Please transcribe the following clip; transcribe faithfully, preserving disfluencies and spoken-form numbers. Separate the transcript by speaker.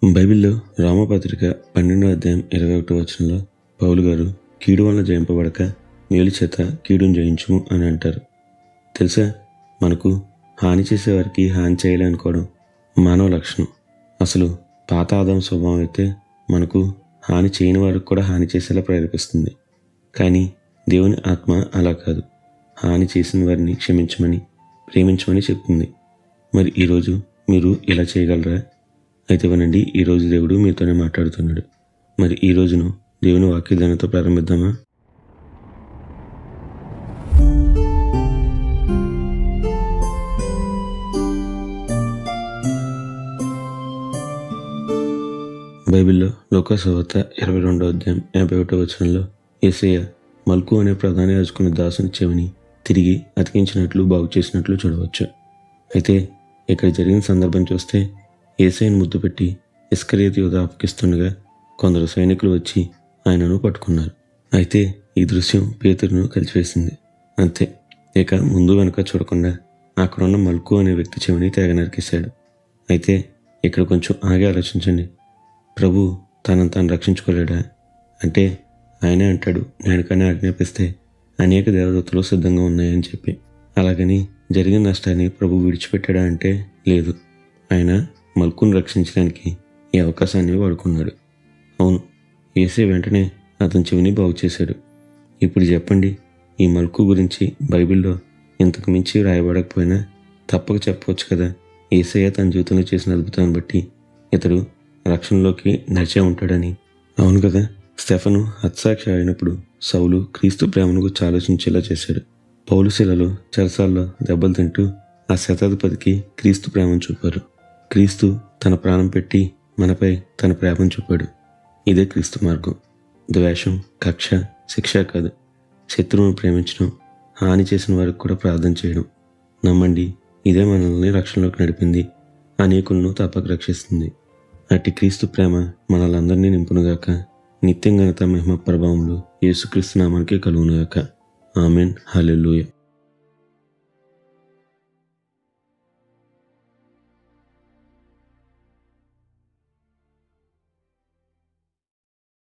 Speaker 1: బైబిల్లో రామపత్రిక పన్నెండో అధ్యాయం ఇరవై ఒకటో వచనంలో పౌలు గారు కీడు వలన జయింపబడక మేలు చేత కీడును జయించుము అని అంటారు. తెలుసా, మనకు హాని చేసేవారికి హాని చేయాలనుకోవడం మానవ లక్షణం. అసలు పాత ఆదాం స్వభావం అయితే మనకు హాని చేయని వారికి కూడా హాని చేసేలా ప్రేరేపిస్తుంది. కానీ దేవుని ఆత్మ అలా కాదు. హాని చేసిన వారిని క్షమించమని, ప్రేమించమని చెప్తుంది. మరి ఈరోజు మీరు ఇలా చేయగలరా? అయితే వినండి, ఈరోజు దేవుడు మీతోనే మాట్లాడుతున్నాడు. మరి ఈ రోజును దేవుని వాక్యదానంతో ప్రారంభిద్దామా? బైబిల్లో లూకా సువార్త ఇరవై రెండో అధ్యాయం యాభై ఒకటో వచనంలో యేసయ్య మల్కు అనే ప్రధాన యాజకుని దాసుని చెవిని తిరిగి అతికించినట్లు బాగు చేసినట్లు చూడవచ్చు. అయితే ఇక్కడ జరిగిన సందర్భం చూస్తే యేసయ్యను ముద్దు పెట్టి ఇస్కరియోతు యూదా అప్పగిస్తుండగా కొందరు సైనికులు వచ్చి ఆయనను పట్టుకున్నారు. అయితే ఈ దృశ్యం పేతురును కలిచివేసింది. అంతే, ఇక ముందు వెనక చూడకుండా అక్కడున్న మల్కు అనే వ్యక్తి చెవిని తెగ నరికేశాడు. అయితే ఇక్కడ కొంచెం ఆగి ఆలోచించండి. ప్రభు తనను తాను రక్షించుకోలేడా? అంటే ఆయనే అంటాడు, నేను కానీ ఆజ్ఞాపిస్తే అనేక దేవదూతలు సిద్ధంగా ఉన్నాయని చెప్పి. అలాగని జరిగిన నష్టాన్ని ప్రభు విడిచిపెట్టాడా అంటే లేదు. ఆయన మల్కును రక్షించడానికి ఈ అవకాశాన్ని వాడుకున్నాడు. అవును, యేసయ్య వెంటనే అతని చెవిని బాగు చేశాడు. ఇప్పుడు చెప్పండి, ఈ మల్కు గురించి బైబిల్లో ఇంతకు మించి రాయబడకపోయినా తప్పక చెప్పవచ్చు కదా, యేసయ్య తన జీవితంలో చేసిన అద్భుతాన్ని బట్టి ఇతడు రక్షణలోకి నడిచే ఉంటాడని. అవును కదా, స్టెఫను హత్సాక్షి అయినప్పుడు సౌలు క్రీస్తు ప్రేమను గురించి ఆలోచించేలా చేశాడు. పౌలు శిలలో చెరసాల్లో దెబ్బలు తింటూ ఆ శతాధిపతికి క్రీస్తు ప్రేమను చూపారు. క్రీస్తు తన ప్రాణం పెట్టి మనపై తన ప్రేమను చూపాడు. ఇదే క్రీస్తు మార్గం. ద్వేషం, కక్ష, శిక్ష కాదు. శత్రువును ప్రేమించడం, హాని చేసిన వారికి కూడా ప్రార్థన చేయడం. నమ్మండి, ఇదే మనల్ని రక్షణలోకి నడిపింది, అనేకులను తప్పక రక్షిస్తుంది. అట్టి క్రీస్తు ప్రేమ మనలందరినీ నింపునుగాక. నిత్యం ఘనత మహిమ ప్రభావంలో యేసుక్రీస్తు నామానికి కలుగునుగాక. ఆమెన్. హల్లెలూయా.